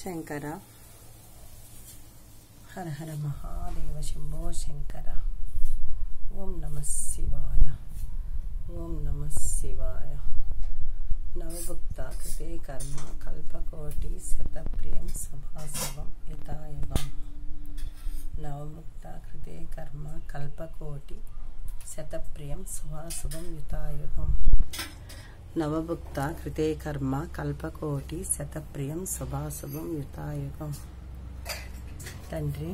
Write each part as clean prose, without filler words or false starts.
శంకర. హర హర మహాదేవ శంభో శంకర. ఓం నమః శివాయ. ఓం నమః శివాయ. నవభుక్త కృతే కర్మ కల్పకోటి శతప్రియం సభాసవం యథాయుగం. నవముక్త కృతే కర్మ కల్పకోటి శతప్రియం శుభాశుభం యుతాయుగం. నవభుక్త కృతే కర్మ కల్పకోటి శతప్రియం శుభాశుభం యుతాయుగం. తండ్రి,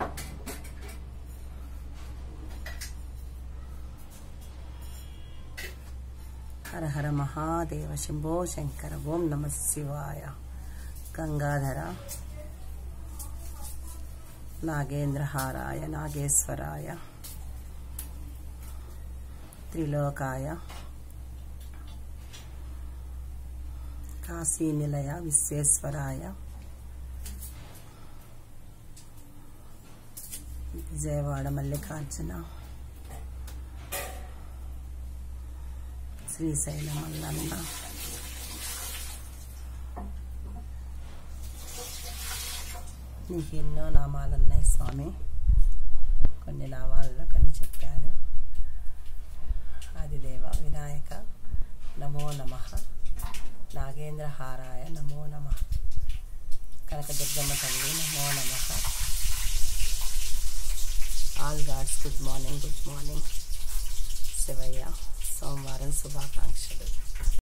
హర హర మహాదేవ శంభో శంకర. ఓం నమః శివాయ. గంగాధర, నాగేంద్రహారాయ నాగేశ్వరాయ త్రిలోకాయ కాశీనిలయ విశ్వేశ్వరాయ విజయవాడ మల్లికార్జున శ్రీశైల మల్లన్న నీకు ఎన్నో నామాలు ఉన్నాయి స్వామి. కొన్ని నామాలలో కొన్ని చెప్పాను. ఆదిదేవ వినాయక నమో నమః, నాగేంద్రహారాయ నమో నమః, కనకదుర్గమ్మ తల్లి నమో నమః. All gods good morning, good morning. Shivayya, సోమవారం శుభాకాంక్షలు.